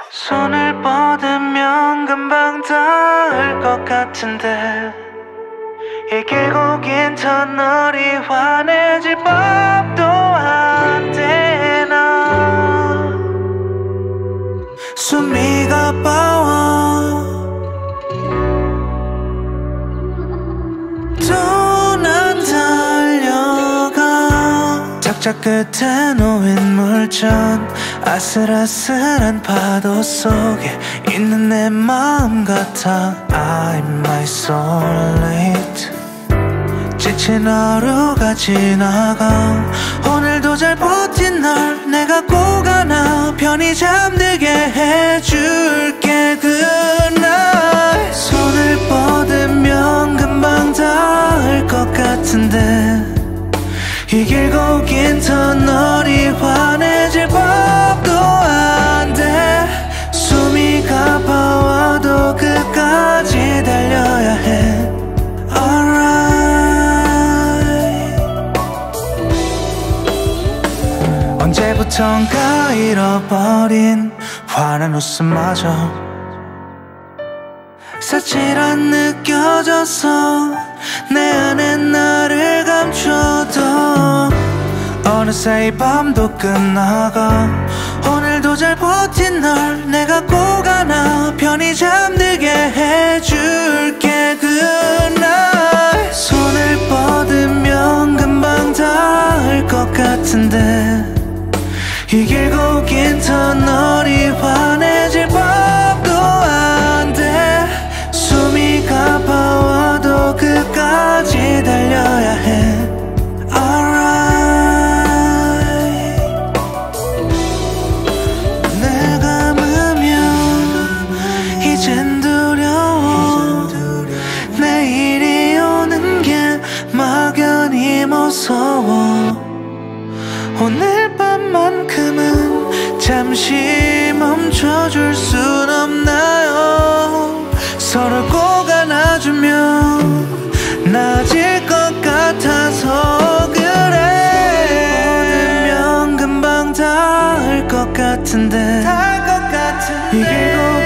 손을 뻗으면 금방 닿을 것 같은데 이 길고 긴 터널이 환해질 법도 안 되나. 숨이 가빠워 또 난 달려가. 작작 끝에 놓인 물전 아슬아슬한 파도 속에 있는 내 마음 같아. I'm isolate. 지친 하루가 지나가 오늘도 잘 버틴 날 내가 꼭 안아 편히 잠들게 해줄게. 그날 손을 뻗으면 금방 닿을 것 같은데 이 길고 긴 터널이 환해질 법도 안 돼. 숨이 가빠와도 끝까지 달려야 해. Alright. 언제부턴가 잃어버린 환한 웃음마저 사치란 느껴져서 내 안에 나를 감춰도 어느새 이 밤도 끝나가 오늘도 잘 버틴 널 내가 꼭 안아 편히 잠들게 해줄게. 그날 손을 뻗으면 금방 닿을 것 같은데 이 길고 긴 터널이 환해질 법도 안 돼. 숨이 가빠와도 끝까지 달려야 해. Alright. 눈을 감으면 이젠 두려워. 내일이 오는 게 막연히 무서워. 오늘 밤만큼은 잠시 멈춰줄 순 없나요? 서로 꼭 안아주면 나아질 것 같아서 그래. 뻗으면 금방 닿을 것 같은데 이 길고